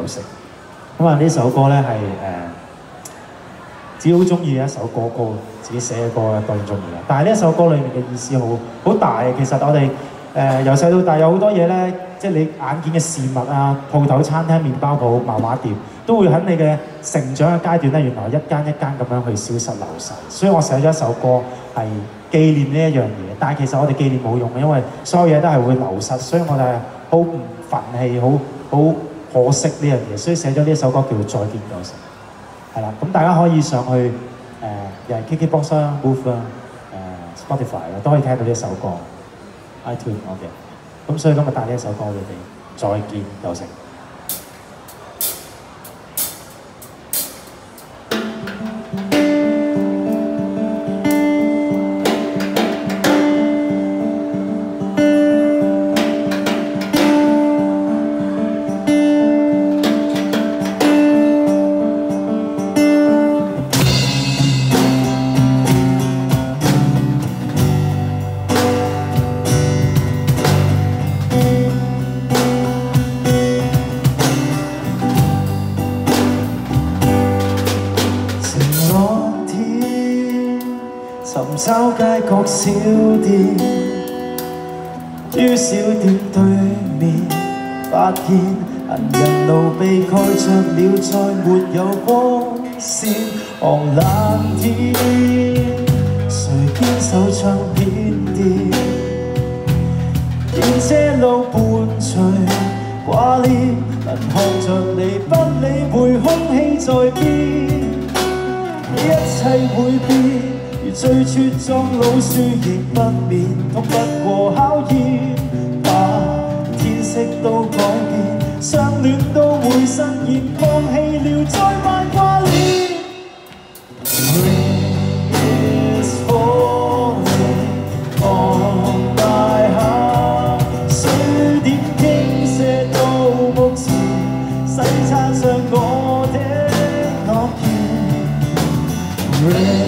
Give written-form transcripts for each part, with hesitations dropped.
成。咁啊，呢首歌咧係自己好中意嘅一首歌，自己寫嘅歌都好中意嘅。但係呢一首歌裏面嘅意思好大嘅。其實我哋由細到大有好多嘢咧，即係你眼見嘅事物啊，鋪頭、餐廳、麵包鋪、漫畫店，都會喺你嘅成長嘅階段咧，原來一間一間咁樣去消失流逝。所以我寫咗一首歌係紀念呢一樣嘢。但係其實我哋紀念冇用嘅，因為所有嘢都係會流失，所以我哋好唔憤氣，好可惜呢樣嘢。所以寫咗呢一首歌叫做《再見舊城》。係啦，咁大家可以上去又係 KKBox 啦、Move 啦、Spotify 啦，都可以聽到呢一首歌。iTunes 我嘅，咁所以今日帶呢一首歌俾你，再見舊城。找街角小店，於小店對面發現行人路被蓋着了，再沒有光線。寒冷天，誰堅守唱片店？見車路伴隨掛念，能看着你，不理會空氣在變，一切會變。最茁壯老樹亦不免通不過考驗，把天色都改變，相戀都會實現，放棄了再萬掛念。Rain is falling on my heart， 水點傾瀉到目前，洗刷上我的諾言。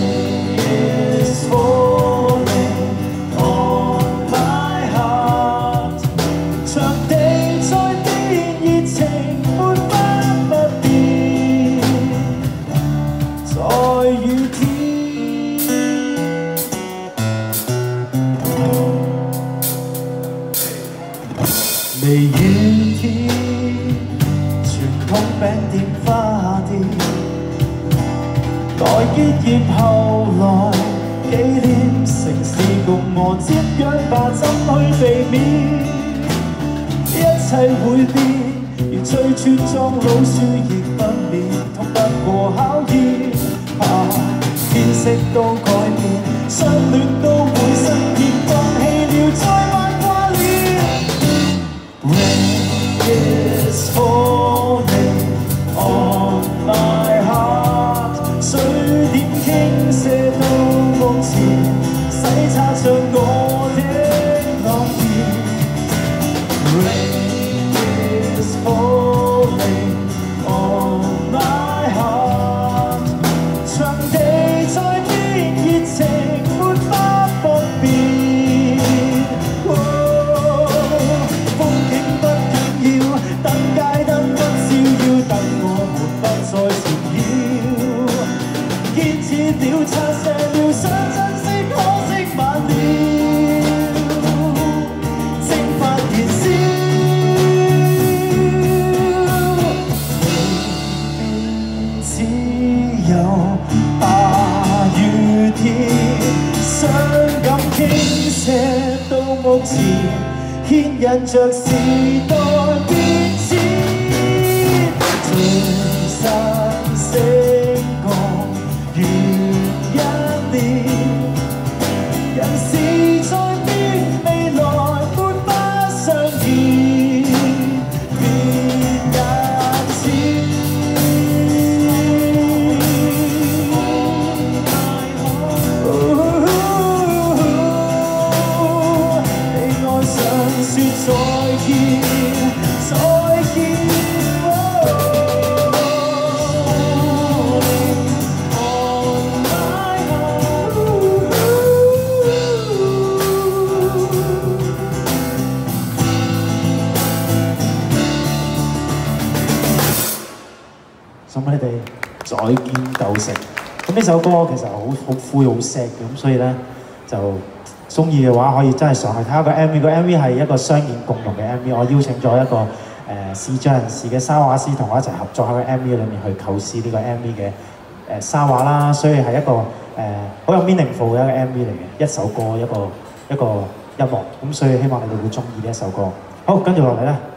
微雨天，傳統餅店花店，待結業後來紀念城市共我接壤吧，怎去避免？一切會變，而最茁壯老樹亦不免通不過考驗，怕天色都改變，相戀都會實現，放棄了再萬掛念。Is falling on my heart， 水點傾瀉到目前，洗刷着我的諾言。Rain is falling on my heart， 場地在變，熱情沒法不變。燈街燈不照耀，等我們不再纏繞，堅持了擦卸了，想珍惜可惜晚了，蒸發燃燒。只有下雨天，傷感傾瀉到目前，牽引着時代變遷，盡身星光如一年，人事在變，未來沒法相見，變眼前。你愛上說再見。 送俾你哋再見舊城。咁呢首歌其實好灰好 sad 嘅，咁所以咧就中意嘅話可以真係上去睇下個 MV。個 MV 係一個雙面共融嘅 MV， 我邀請咗一個視障人士嘅沙畫師同我一齊合作喺個 MV 裏面去構思呢個 MV 嘅沙畫啦，所以係一個好有 meaningful 嘅一個 MV 嚟嘅，一首歌一個音樂，咁所以希望你哋會中意呢一首歌。好，跟住落嚟咧。